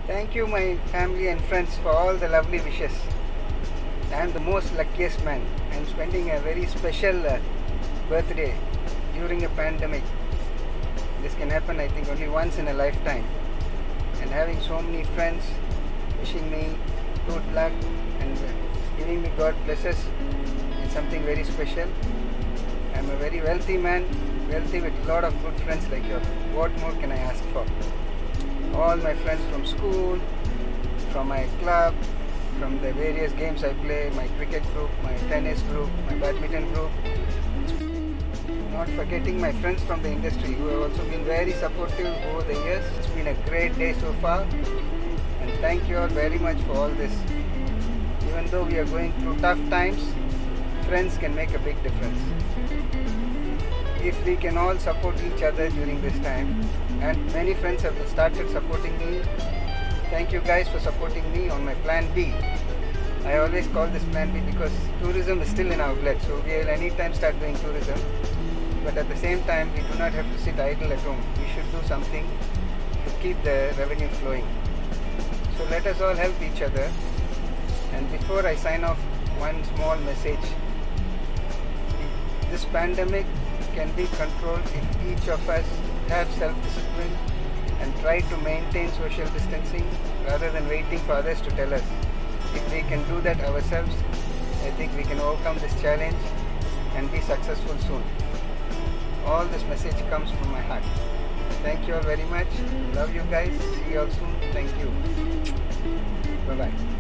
Thank you, my family and friends, for all the lovely wishes. I am the most luckiest man. I am spending a very special birthday during a pandemic. This can happen, I think, only once in a lifetime. And having so many friends wishing me good luck and giving me God blesses is something very special. I am a very wealthy man, wealthy with a lot of good friends like you. What more can I ask for? All my friends from school, from my club, from the various games I play, my cricket group, my tennis group, my badminton group. Not forgetting my friends from the industry who have also been very supportive over the years. It's been a great day so far, and thank you all very much for all this. Even though we are going through tough times, friends can make a big difference. If we can all support each other during this time, and many friends have started supporting me. Thank you guys for supporting me on my plan B. I always call this plan B because tourism is still in our blood, so we will anytime start doing tourism. But at the same time, we do not have to sit idle at home. We should do something to keep the revenue flowing. So let us all help each other. And before I sign off, one small message. This pandemic can be controlled if each of us have self-discipline and try to maintain social distancing rather than waiting for others to tell us. If we can do that ourselves, I think we can overcome this challenge and be successful soon. All this message comes from my heart. Thank you all very much. Love you guys. See you all soon. Thank you. Bye-bye.